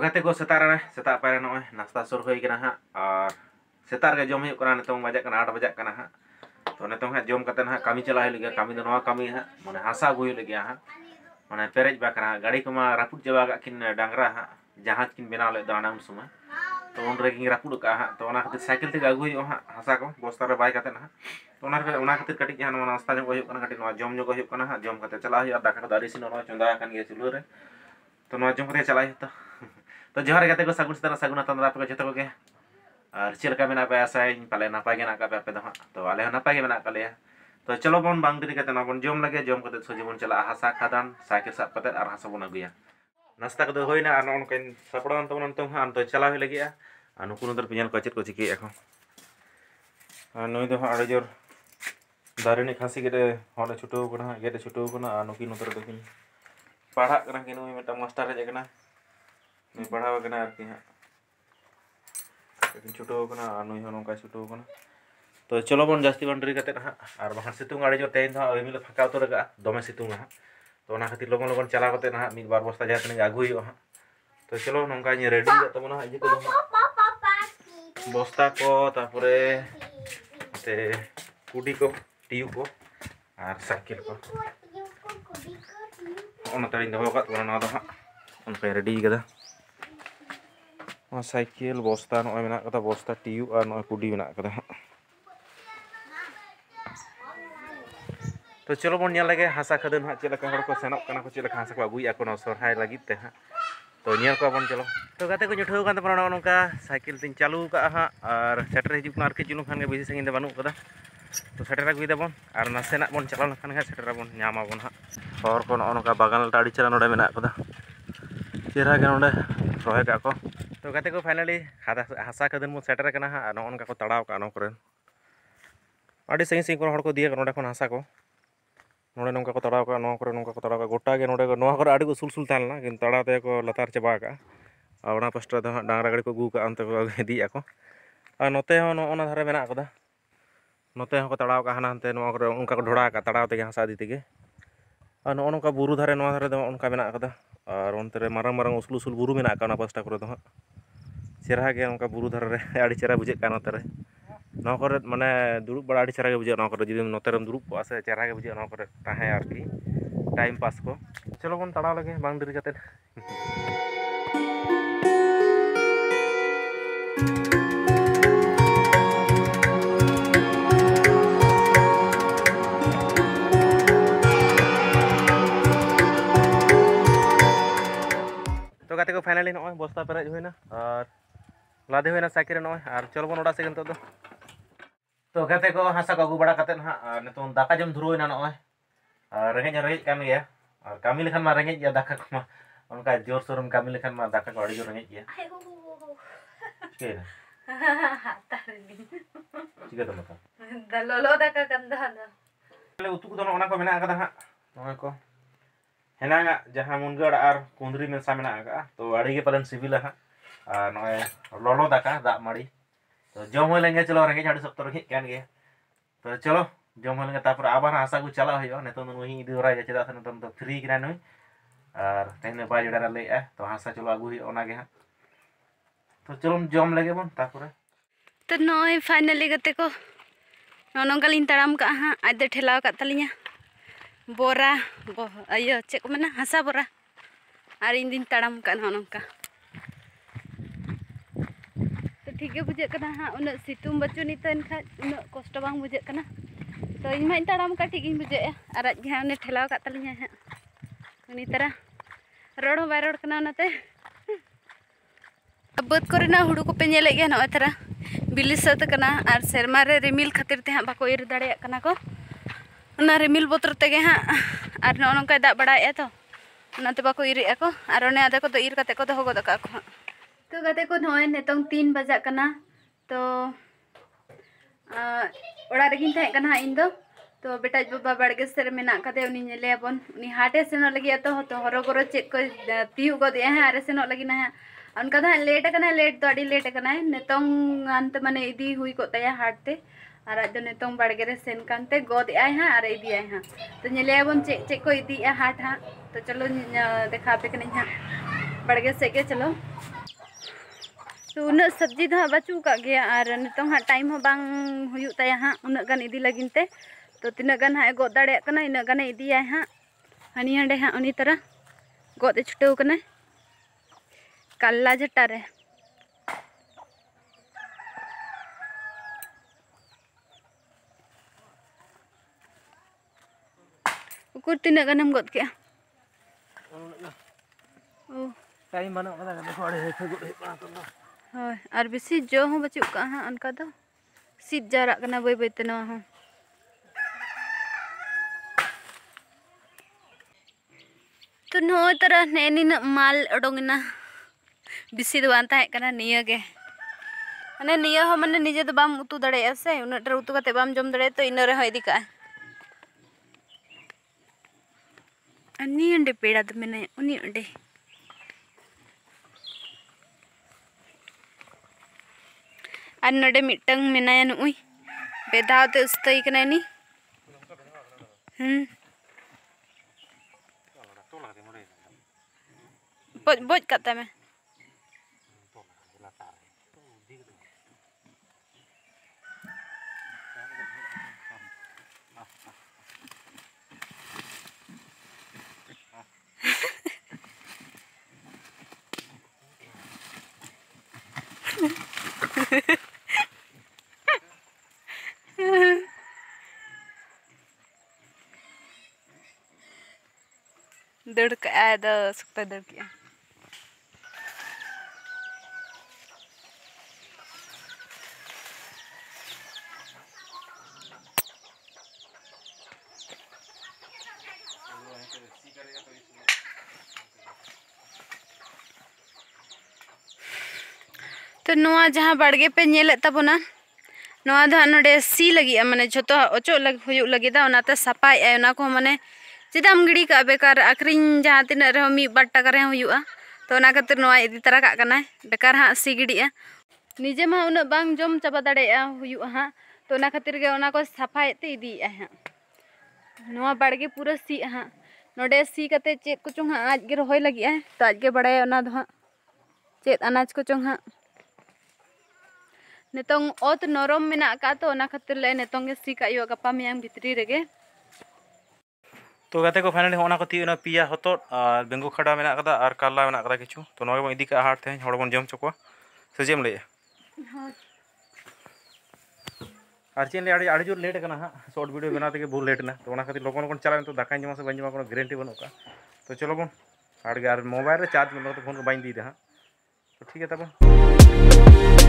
गाते को सेता पारे नॉय नाश्ता सुर होई कना हा और सेता रे जम हुई कना नितों बजे कना 8 बजे कना हा तो नितों हा जम कते हा कामी चला लगे कामी दो नवा कामी हा माने हासा गुई लगे हा माने पेरेज बाकरा गाड़ी कोमा रापुट जवा का किन डांगरा हा जहाज किन बनाव ले दाना उन समय तो उन रेगिंग रापुट का हा तो ओना खातिर साइकिल ते अगुई हा हासा को बस्ता रे बाय कते हा तो ओना खातिर कटी जहां नाश्ता जो होई कना कटी नवा जम जो होई कना हा जम कते चला हुई दाका को दारी सिनो नवा चंदा कन गे चुलु रे तो नवा जम कते चला तो जोहार गाते को सागुन सेता सागुन तंद्रा पे जतो को गे और चिलका मेना पे आसाय पाले नापाय गे ना का पे दो तो आले नापाय गे मेना का ले तो चलो बन बांग दिरी कते ना बन जम लगे जम कते सोजे बन चला हासा खादान साइकिल साब कते और हासा बन अगुया नाश्ता को होइना और नन कन सपड़ान तो नन तो हां तो चला होय लगे आ नुकुन उधर पिजन को चेत को चिके एखो आ नई दो आड़े जोर दारिनी खासी गेटे होले छुटो कना गेटे छुटो कना आ नुकिन उधर दकिन पढ़ा कना किन नुई मेटा मास्टर रे कना नुई पढ़ाव कना आरती हां लेकिन छुटो कना आ नुई होन का छुटो कना तो चलो बन जास्ती बाउंड्री कते हां और बाहर सितुंग आड़े जो तेन था रिमिल फाका उतर का दमे सितुंग हां तो ना खातिर लगन लगन चला कते ना मिद बार बस्ता जातने आगु हुई हां तो चलो नंका नि रेडी ग तमना इजे को बस्ता को तापरे ते कुडी को टियू को और साइकिल को ओना तड़ी दो का तो ना दो हां उन पे रेडी गदा साइकिल बस्ता नय मेना कदा बस्ता टियू और नय कुडी मेना कदा तो चलो बन नेल लगे हासा खदन हा चेलका हड़ को सेनक कना को चेलका हासा को अगुई आको न सरहाय लागित ते हा तो नेल को बन चलो तो गाते को जुठो कान तपना नोका साइकिल तिन चालू का हा और सेटर हिजु ना आरके चुनु खान गे बेसी संगिन दे बानु कदा तो सेटर अगुई दबन और नासेना बन चला लखन गे सेटर बन न्यामा बन हा और को नोका बागान टाड़ी चला नोडे मेना कदा चेहरा गे नोडे रोहे का को तो गाते को फाइनली हासा खदन मो सेटर कना हा नोन का को तड़ाव का नो करे आडी संगी संगी को हड़ को दिए नोडे खन हासा को नोडे नोंका को तड़ाव का नो करे नोंका को तड़ाव का गोटा गे नोडे नो करे आडी को सुल तालना किन तड़ाव ते को लतार चबा का और ओना पास्टा दो डांगरा गाड़ी को गु का अंत को इदी आको और नोते हो ओना धारे मेना कदा नोते हो को तड़ाव का हानांते नो करे उनका को ढोड़ा का तड़ाव ते हासा दी तेगे और नो नोका बुरु धारे नो धारे दो उनका मेना कदा और ओनते रे मारंग मारंग उसूल उसूल बुरु मेना का ओना पास्टा करे दो चेहरा गे उनका बुरु धारे रे आडी चेहरा बुझे का नोते रे नो करे माने दुरुब बड़ा आडी चेहरा गे बुझे नो करे जदि नोते रे दुरुब को आसे चेहरा गे बुझे नो करे ताहे आरकी टाइम पास को चलो बन तड़ाव लगे बांग देरी कते तो गाते को फाइनली नय बस्ता पेरेज होइना और लादे होइना साइकिल नय और चलो बन ओडा से गन तो गाते को हासा को अगु बड़ा कते ना नितों दाका जम धुरुइना नय रेंगेज कान गया और कामी लेखान मा रेंगेज गया दाका को मा उनका जोर सोरम कामी लेखान मा दाका को अड़ी जोर रेंगेज गया के चिका तो मता दलोलो दाका कंदा ले उतु को ओना को मेना कदा हा नय को हेनागा जहां मुनगड़ और कुंदरी में सा मेना का तो अड़ी के पलन सिविल हा नय लोलो दाका दा माड़ी तो जम हो लेंगे चलो रेंगेज आड़ी सप्ताह रेंगेज कान गया तो चलो जम हो लेंगे तापर आबार हासा को चला हो नितों नुही इदी ओरा चेदा से नितों तो फ्री किना नुई और तेने बाय जड़ा ले तो हासा चलो अगु ओना गे हा तो चलो जम लगे बन तापर तो नय फाइनली गते को नोनकालिन तड़ाम का हा आज दे ठेलाव का तलिया बोरा अयो चे को मना हासा बोरा और इन दिन तड़ाम का नोनका तो ठीक है बुझे कना हा उन सितुम बचु नितन खा उन कष्ट बांग बुझे कना तो इन मा तड़ाम का ठीक बुझे और आज गे उन ठेलाव का तलिया हा उनी तरह रोड हो बाय रोड कना नते बद कोरेना हुड़ू को पे नेले गे न तरह बिली सत कना और सेरमा रे रिमिल खातिर ते हा बाको इर दाड़े कना को ना रिमिल बोतर तेगे हाँ और नौका दाग बड़ा तो नाते बाको इरे को और ओने आदे को तो इर कते को दोहो गद का को तो गाते को नय नितों 3 बजा कना तो ओड़ा रेगिन थाहे कना इन दो तो बेटा बाबा बाड़गे सेर मेना कते उनी नेले बन उनी हाटे सेनो लगी तो हरगोरो चेक को तियु गदे है आरे सेनो लगी ना उनका दा लेट कना लेट तो अड़ी लेट कना नितों अंत माने इदी हुई को तया हाटते और आज नितों बाड़गे रे सेन कानते गद आय हां और इदी आय हां तो नेले बन चेक को इदी हाट हां तो चलो देखा पे कनी हां बाड़गे से के चलो तो उन सब्जी तो बचू का गया और नितों हाँ टाइम हो बांग हुयुग ताया हाँ उन्ना गान इदी लगिन ते तो तिना गान हाँ गोद दाड़े कना इना गान इदिया हाँ हनी हंडे हाँ उनी तरह गोद छुटेव कना काला जट्टा रे उकुर तिना गानम गोद के ओ टाइम बना कदा देखो अड़े हे गुड हे बना तो होय और बेसी जो हो बचू का हाँ अनका दो सीट जारा कना बय बय ते नवा हो तो नोय तरह ने निना माल ओडोंगना बेसी दो बान ताहे कना निया गे माने निया हो माने निजे तो बाम उतु दड़े से उना टर उतु कते बाम जम दड़े तो इना रे हो इदी का अन्नी अंडे पेड़ा तो मैंने उन्नी अंडे और नोडे मिटंग मेनाया नुई बेदाव ते उस्तई कना नी बोज बोज कता में दड़ का आदा सुक्ता दड़ किया तो नोआ जहाँ बाड़गे पे नेले तबना नोआ दा नोडे सी लगी माने जतो ओचो लग हुयु लगिदा ओनाते सपाय ए ओना को माने चिदाम गिड़ी का बेकार आखरिन जहाँ तीन रहो मी बाट टाका रे हुयुआ तो ओना खातिर नोआ इदी तरा का कना बेकार हाँ सी गिड़िया निजे मा उना बांग जम चाबा दाड़ेया हुयुआ हाँ तो ओना खातिर गे ओना को सफाय ते इदी हाँ नोआ बाड़गे पूरा सी हाँ नोडे सी कते चेत को चोंग हाँ आज गे रोहय लगी है तो आज गे बड़ाय ओना दो हाँ चेत अनाज को चोंग हाँ नितोंग ओत नरम मेना का तो ओना खातिर ले नितोंग गे सी कायो गपा मियांग भितरी रेगे तो गाते को फाइनली होना को ती पिया हतो और बेंगू खड़ा मेना कदा और काला मेना कदा किछु तो नोगे बन इदी का हाट थे हड़ बन जम चकोआ से जेम ले और चेन ले आड़ी जोर लेट कना हां शॉर्ट वीडियो बना ते बहुत लेट ना तो ओना खातिर लोगन कोन चला तो दाका जमा से बंजमा कोनो गारंटी बनो का तो चलो बन आड़ गे मोबाइल रे चार्ज में तो फोन को बाइन दी दे हां तो ठीक है तब